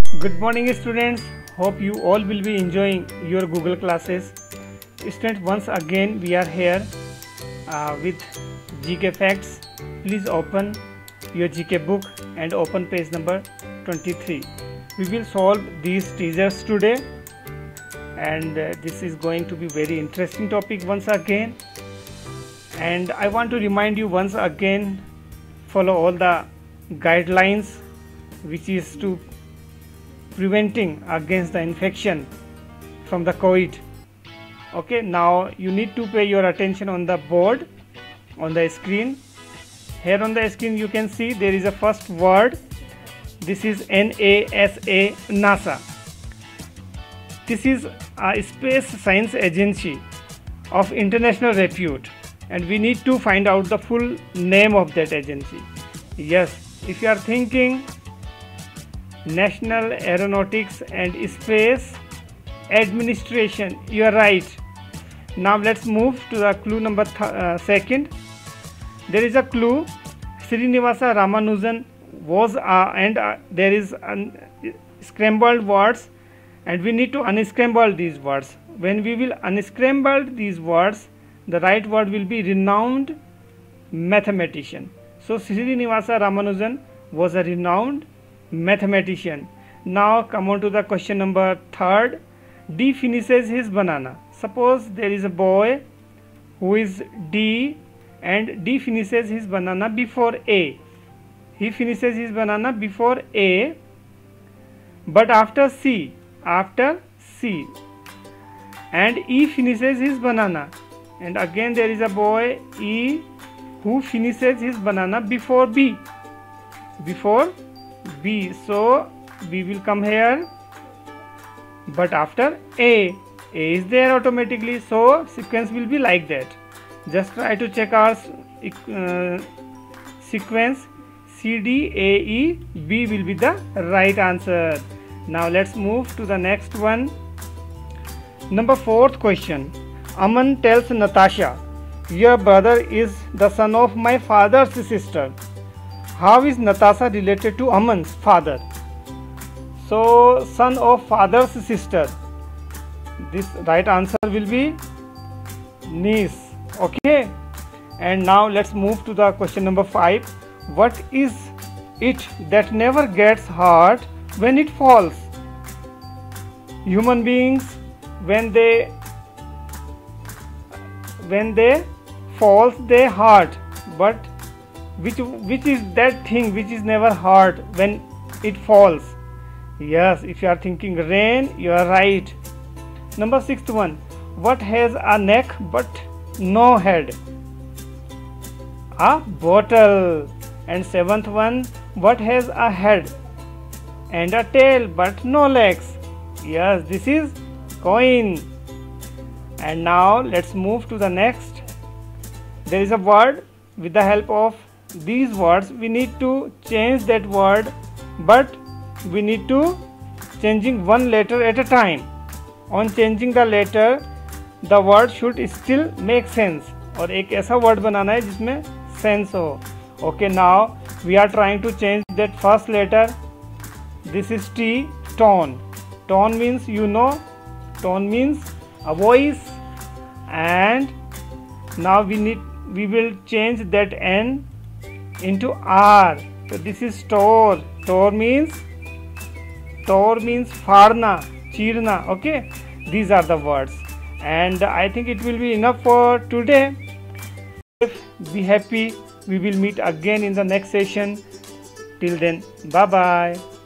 Good morning students, hope you all will be enjoying your Google classes. Students, once again we are here with GK Facts. Please open your GK book and open page number 23. We will solve these teasers today, and this is going to be very interesting topic once again. And I want to remind you once again, follow all the guidelines which is to preventing against the infection from the COVID. Okay, now you need to pay your attention on the board, on the screen. Here on the screen you can see there is a first word. This is NASA, NASA. This is a space science agency of international repute, and we need to find out the full name of that agency. Yes, if you are thinking National Aeronautics and Space Administration, you are right. Now let's move to the clue number second. There is a clue. Srinivasa Ramanujan was there is scrambled words, and we need to unscramble these words. When we will unscramble these words, the right word will be renowned mathematician. So Srinivasa Ramanujan was a renowned mathematician. Now come on to the question number third. D finishes his banana. Suppose there is a boy who is D, and D finishes his banana before A. He finishes his banana before A, but after C, and E finishes his banana, and again there is a boy E who finishes his banana before B, so we will come here, but after A is there automatically, so sequence will be like that. Just try to check our sequence. C, D, A, E, B will be the right answer. Now let's move to the next one. Number fourth question. Aman tells Natasha, your brother is the son of my father's sister. How is Natasha related to Aman's father? So, son of father's sister. This right answer will be niece. Okay. And now let's move to the question number 5. What is it that never gets hurt when it falls? Human beings, when they falls, they hurt, but which is that thing which is never hurt when it falls? Yes, if you are thinking rain, you are right. Number 6th one. What has a neck but no head? A bottle. And 7th one. What has a head and a tail but no legs? Yes, this is coin. And now let's move to the next. There is a word. With the help of these words, we need to change that word, but we need to changing one letter at a time. On changing the letter, the word should still make sense, और एक ऐसा word बनाना है जिसमें sense हो. Okay, now we are trying to change that first letter. This is T, tone. Tone means, you know, tone means a voice, and now we will change that N into R. So this is tor. Tor means farna, chirna. Okay, these are the words, and I think it will be enough for today. Be happy. We will meet again in the next session. Till then, bye bye.